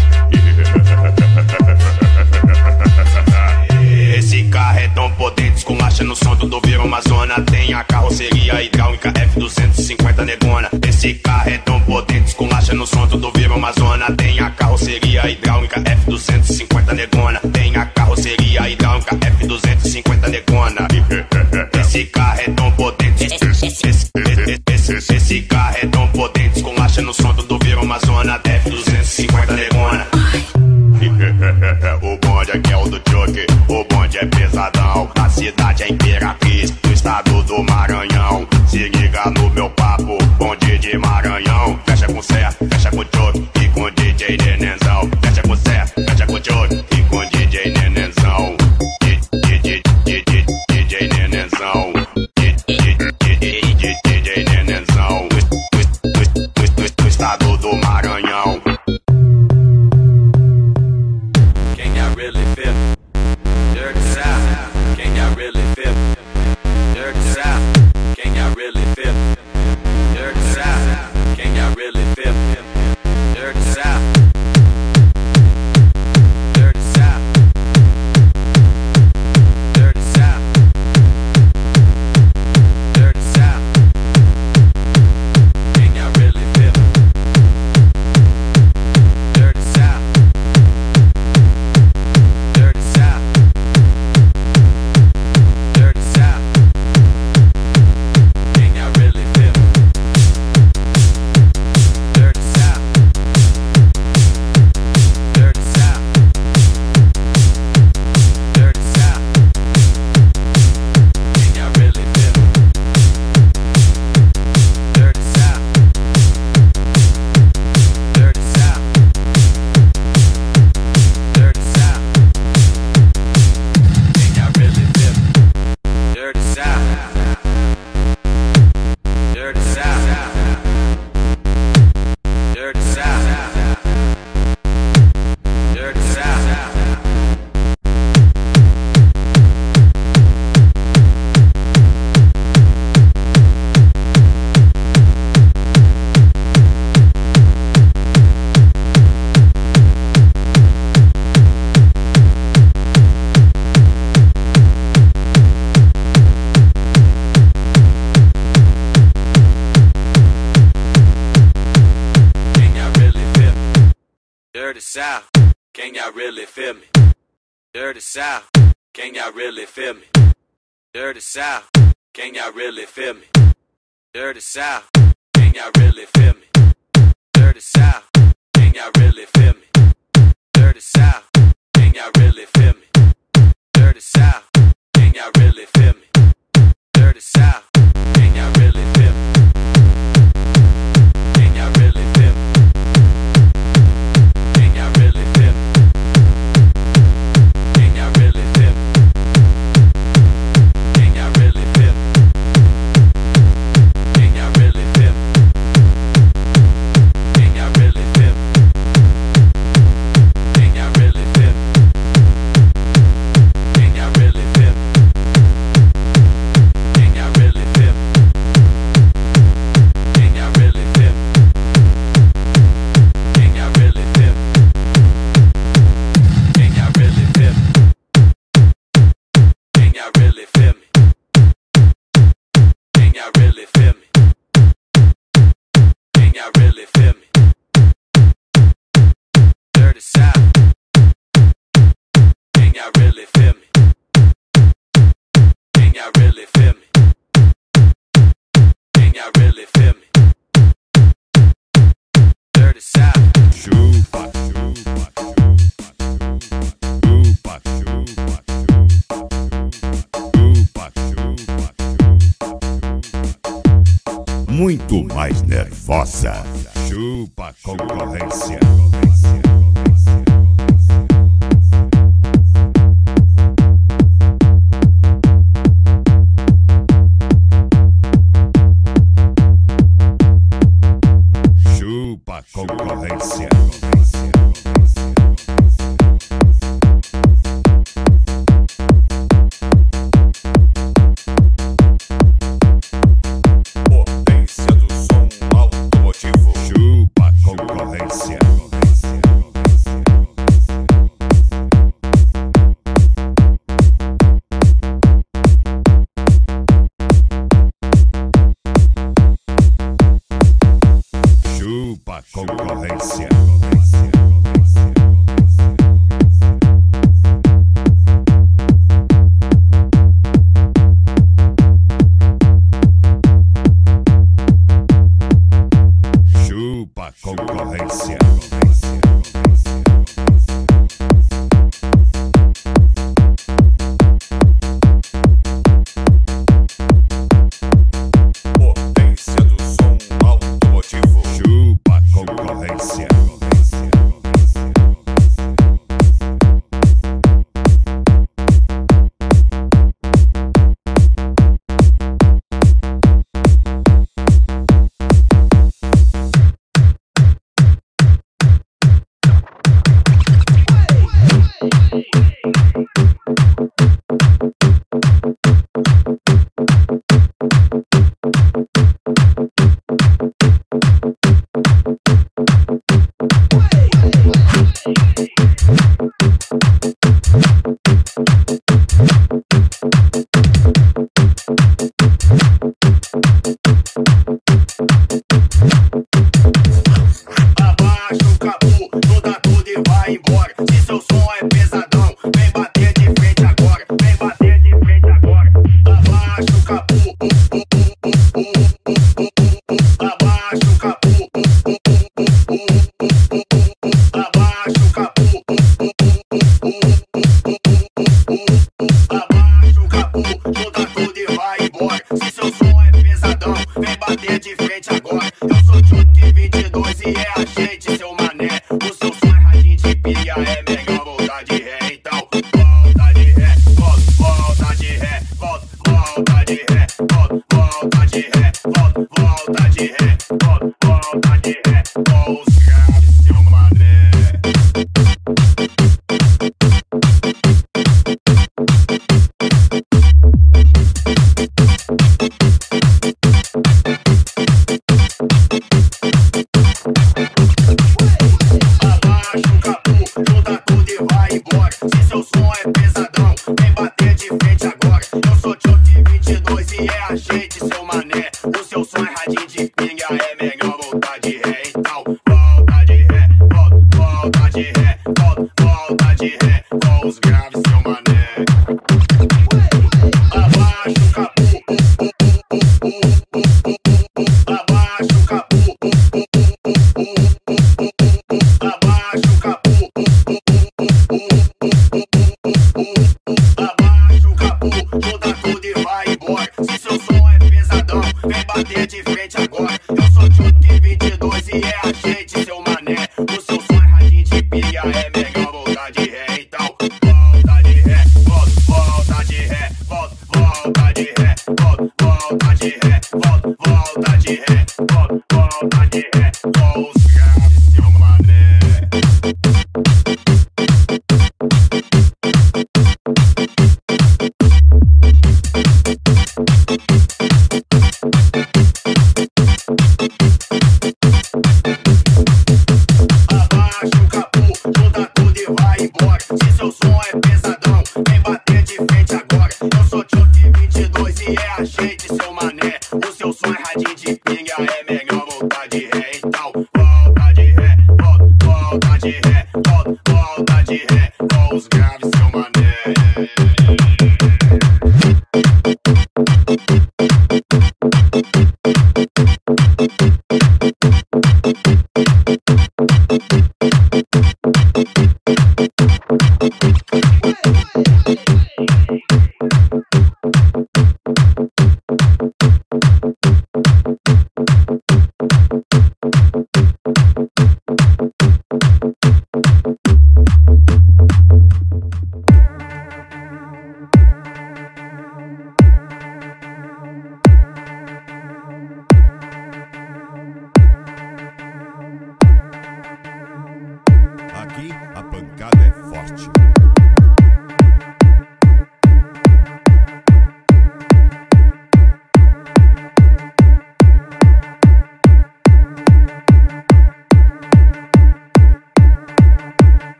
Esse carro é tão potente, esculacha no som do Viro Amazona. Tem a carroceria hidráulica F duzentos e cinquenta negona. Esse carro é tão potente, esculacha no som do Viro Amazona. Tem a carroceria hidráulica F duzentos e cinquenta negona. Tem a carroceria hidráulica F duzentos e cinquenta negona. Esse carro é tão potente, esse, esse, esse, esse carro é tão potente, esculacha no som do Viro Amazona. F duzentos e cinquenta negona. O bonde aqui é o do Chuck, o bonde é pesadão. A cidade é Imperatriz, no estado do Maranhão. Se liga no meu papo, bonde de Maranhão. Fecha com Sé, fecha com Chuck e com D J Nenenzão. Fecha com Sé, fecha com Chuck e com D J Nenenzão. D J Nenenzão, D J Nenenzão, no estado do Maranhão. Dirty South, can y'all really feel me? Dirty South, can y'all really feel me? Dirty South, can y'all really feel me? Dirty South, can y'all really feel me? Dirty South, can y'all really feel me? Dirty South, can y'all really feel me? Dirty South, can y'all really feel me? Dirty South, can y'all really feel me? Can y'all really feel me? Can y'all really feel me? Can y'all really feel me? Can y'all really feel me? y'all really feel me? Can y'all really feel me? Dirty South. Can y'all really feel me? Can y'all really feel me? Can y'all really feel me? Dirty South. Chupa, chupa, chupa, chupa, chupa, chupa. Muito mais nervosa. Chupa concorrência. Chupa concorrência. Potência do som automotivo. Chupa concorrência. Chupa concorrência. Chupa concorrência. Potência do som automotivo. Chupa concorrência. Abaixa o capô, muda tudo e vai embora. Se seu som é pesadão, vem bater de frente agora. Vem bater de frente agora. Abaixa o capô. Abaixa o capô. Abaixa o capô. Abaixa o capô, muda tudo e vai embora. Se seu som é pesadão, vem bater de frente agora. Eu sou Chuck vinte e dois e é a gente, seu mané. O seu som é radinho de pilha, é melhor voltar de ré. Então volta de ré, volta, volta de ré, volta, volta de ré, volta, volta de ré, volta, volta de ré, volta, volta de ré. Com os graves, seu mané. Abaixa o capô, muda tudo e vai embora. Se seu som é pesadão, vem bater de frente agora. Eu sou Chuck vinte e dois e é a gente, seu mané. O seu som é radinho de pinga, é melhor voltar de ré. Então volta de ré, volta, volta de ré, volta, volta de ré. Com os graves, seu mané. Abaixa o capô. Abaixa o capô. Abaixa o capô. Abaixa o capô, muda tudo e vai embora. Se seu som é pesadão, vem bater de frente agora. Eu sou Chuck vinte e dois e é a gente, seu mané. O seu som é radinho de pilha, é melhor voltar de ré. Então volta de ré, volta, volta de ré, volta, volta de ré, volta, volta de ré, volta, volta de ré, volta, volta de ré. Com os graves, seu mané. Abaixa o capô, muda tudo e vai embora. Se seu som é pesadão, vem bater de frente agora. Eu sou Chuck vinte e dois e é a gente, seu mané. O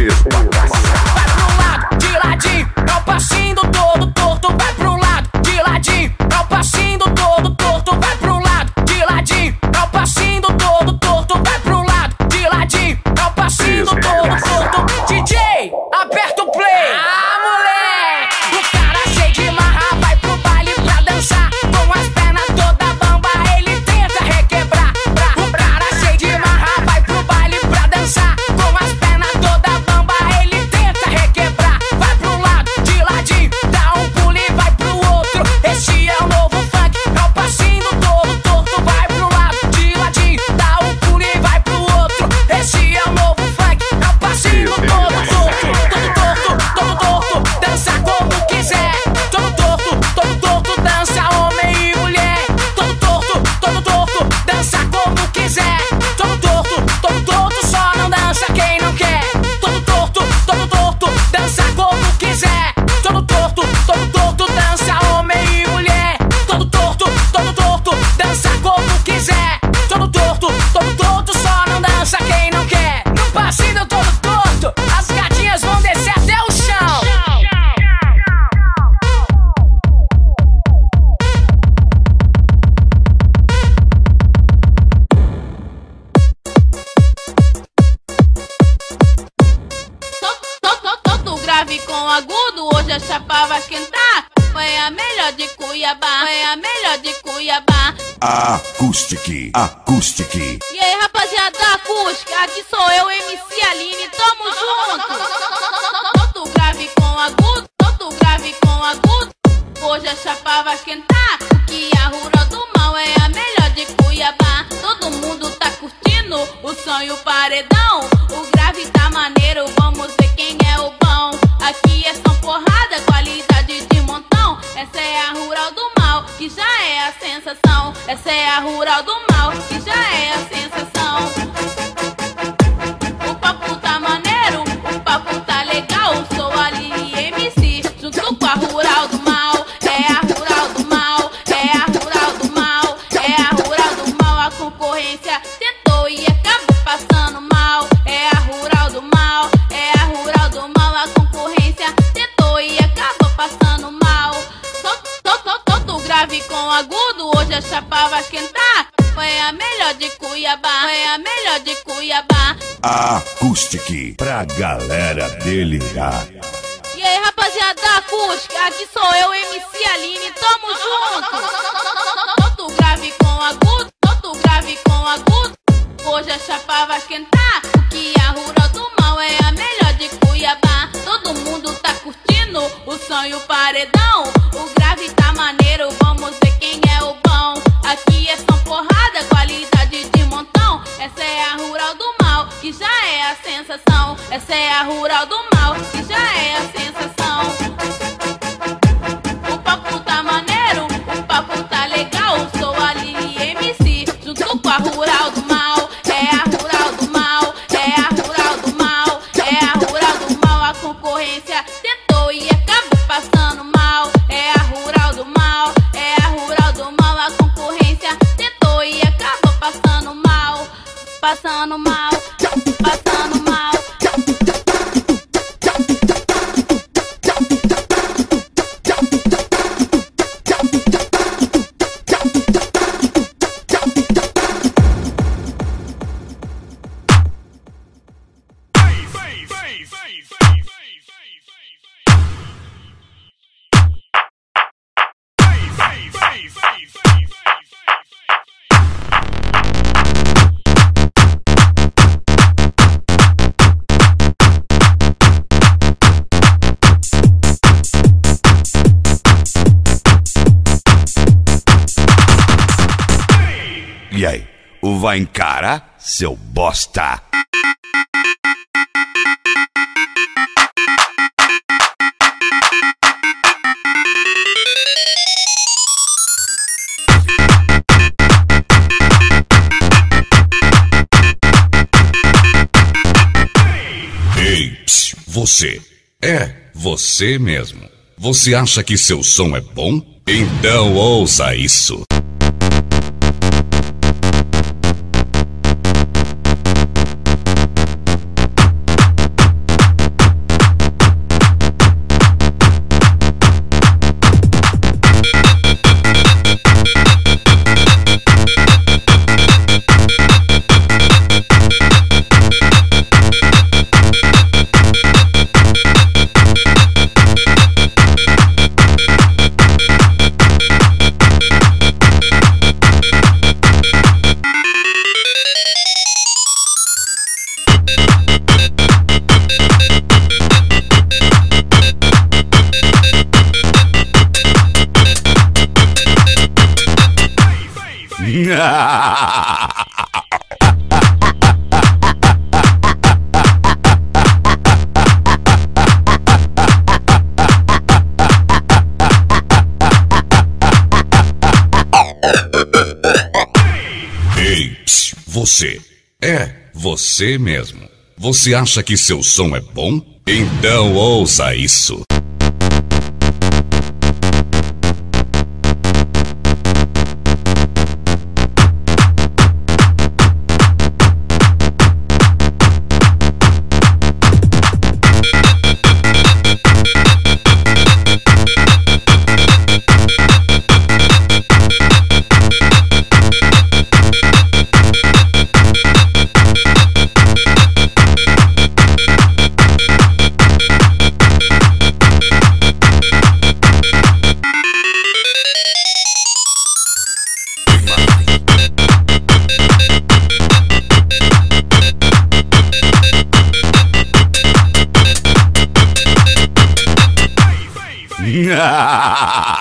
Vai pro lado, de ladinho, é o passinho todo torto. Vai pro lado, de ladinho, é o passinho todo torto. Vai pro lado, de ladinho, é o passinho todo torto. Vai pro lado, de ladinho, é o passinho todo torto. D J, aperta o play. Ah, moleque, o cara cheio de marra vai pro baile pra dançar. Com as pernas toda bamba, ele tenta requebrar. O cara cheio de marra vai pro baile pra dançar. Com as pernas toda bamba, ele tenta requebrar. Vai pro lado, de ladinho, dá um pulo e vai pro outro. Esse é o novo funk, é o passinho todo torto. Vai pro lado, de ladinho, dá um pulo e vai pro outro. Esse é o novo funk, é o passinho todo torto. Todo torto, todo torto, dança como quiser. Todo torto, todo torto, dança homem e mulher. Todo torto, todo torto, dança como quiser. Todo torto, todo torto, só não dança quem não quer. Todo torto, todo torto, dança como quiser. Todo torto, todo torto, dança homem e mulher. Todo torto, todo torto, dança como quiser. Todo torto, todo torto, só não dança quem não quer. No passinho todo torto, as gatinhas vão descer até o chão. Todo grave com agudo, hoje a chapa vai esquentar. Foi a melhor de Cuiabá, foi a melhor de Cuiabá. Acoustic, Acoustic. E aí, rapaziada da acústica, aqui sou eu, M C Aline, tamo junto. Todo grave com agudo, todo grave com agudo, hoje a chapa vai esquentar. Que a Rural do Mal é a melhor de Cuiabá. Todo mundo tá curtindo o som e o paredão. O grave tá maneiro, vamos ver quem é o bom. Aqui é só porrada, qualidade de montão. Essa é a Rural do Mal, que já é a sensação. Essa é a Rural do Mal, que já é a sensação. O papo tá maneiro, o papo tá legal. Sou a Lili M C, junto com a Rural do Mal. É a Rural do Mal, é a Rural do Mal, é a Rural do Mal. A concorrência tentou e acabou passando mal. É a Rural do Mal, é a Rural do Mal. A concorrência tentou e acabou passando mal. Todo grave com agudo, hoje a chapa vai esquentar. Foi a melhor de Cuiabá, foi a melhor de Cuiabá. Acoustic, pra galera delirar. E aí, rapaziada da acústica, aqui sou eu, M C Aline, tamo junto. Todo grave com agudo, todo grave com agudo, hoje a chapa vai esquentar. Que a Rural do Mal é a melhor de Cuiabá. Todo mundo tá curtindo o som e o paredão. O grave tá maneiro, vamos ver quem é o bom. Aqui é só porrada, qualidade de montão. Essa é a Rural do Mal, que já é a sensação. Essa é a Rural do Mal, que já é a sensação. O papo tá maneiro, o papo tá legal. Sou a Lili M C, junto com a Rural do Mal. É a Rural do Mal, é a Rural do Mal, é a Rural do Mal. A concorrência tentou e acabou passando mal. É a Rural do Mal, é a Rural do Mal. A concorrência tentou e acabou passando mal. Passando mal, passando mal. E aí, vai encarar, seu bosta? Ei, psiu, você. É, você mesmo. Você acha que seu som é bom? Então ouça isso. Ei, psiu, você. É, você mesmo. Você acha que seu som é bom? Então ouça isso. Ah!